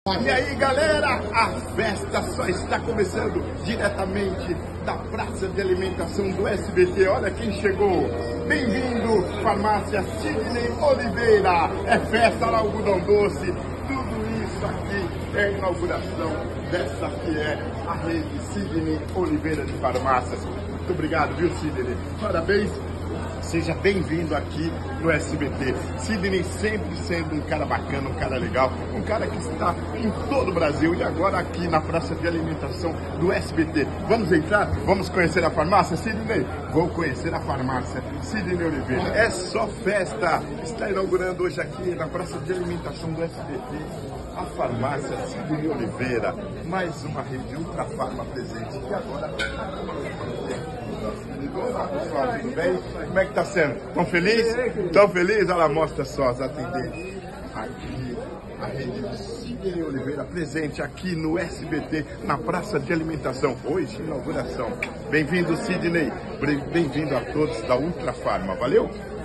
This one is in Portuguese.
E aí, galera, a festa só está começando diretamente da Praça de Alimentação do SBT. Olha quem chegou. Bem-vindo, Farmácia Sidney Oliveira. É festa lá, algodão doce. Tudo isso aqui é a inauguração dessa que é a rede Sidney Oliveira de Farmácias. Muito obrigado, viu, Sidney? Parabéns. Seja bem-vindo aqui no SBT. Sidney sempre sendo um cara bacana, um cara legal, um cara que está em todo o Brasil e agora aqui na Praça de Alimentação do SBT. Vamos entrar? Vamos conhecer a farmácia, Sidney? Vou conhecer a farmácia Sidney Oliveira. É só festa! Está inaugurando hoje aqui na Praça de Alimentação do SBT a farmácia Sidney Oliveira. Mais uma rede Ultra Farma presente. E agora... Olá, pessoal, tudo bem? Como é que tá sendo? Estão felizes? Estão felizes? Olha lá, mostra só as atendentes. Aqui, a rede Sidney Oliveira presente aqui no SBT, na Praça de Alimentação. Hoje, inauguração. Bem-vindo, Sidney. Bem-vindo a todos da Ultra Farma. Valeu?